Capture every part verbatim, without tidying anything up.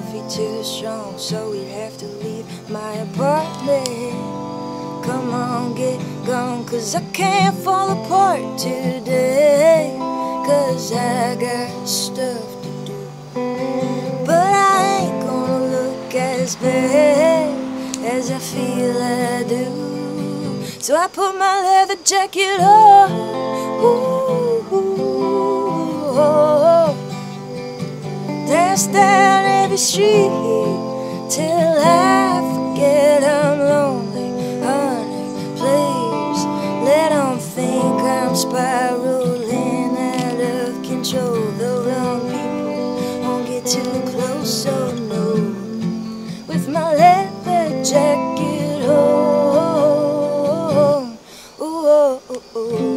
coffee too strong, so we'd have to leave my apartment. Come on, get gone, cause I can't fall apart today, cause I got stuff to do. But I ain't gonna look as bad as I feel I do. So I put my leather jacket on, ooh, ooh, oh. Dance down every street till I forget I'm lonely. Honey, please, let them think I'm spiraling out of control. The wrong people won't get too close, so no. With my leather jacket on, ooh, oh, oh, oh.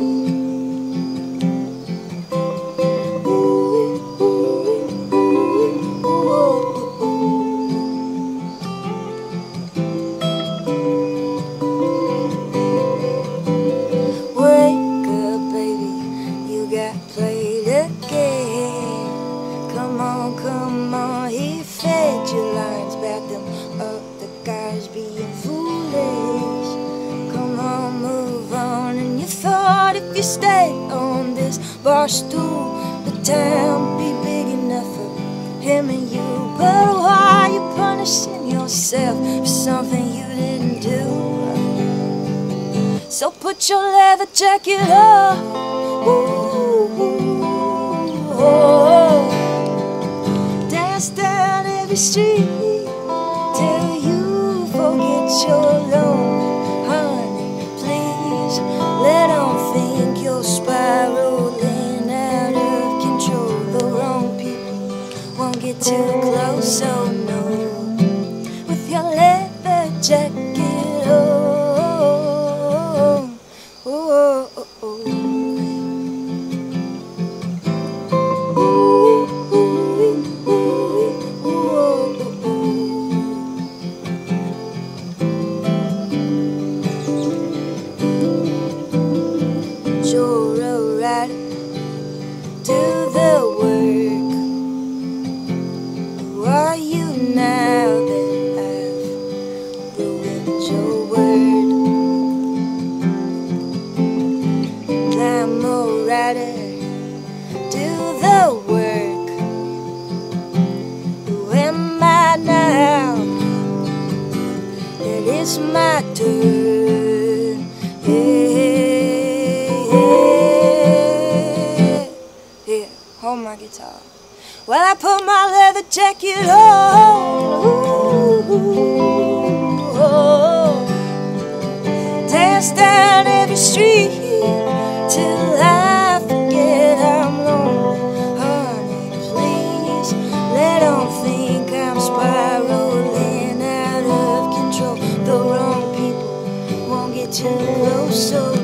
Played again. Come on, come on, he fed your lines, back them up, the guys being foolish. Come on, move on, and you thought if you stayed on this bar stool, the town be big enough for him and you. But why are you punishing yourself for something you didn't do? So put your leather jacket on, ooh, oh, dance down every street till you forget you're lonely. Honey, please, let them think you're spiraling out of control. The wrong people won't get too close, so no. With your leather jacket on, oh, oh, oh, oh. You're a rider to the work. Who are you now that I've ruined your word? I'm a rider to the work. Who am I now that it's my turn? Hey, hold my guitar. Well, I put my leather jacket on, ooh, oh. Dance down every street till I forget I'm lonely. Honey, please, let them think I'm spiraling out of control. The wrong people won't get too close, so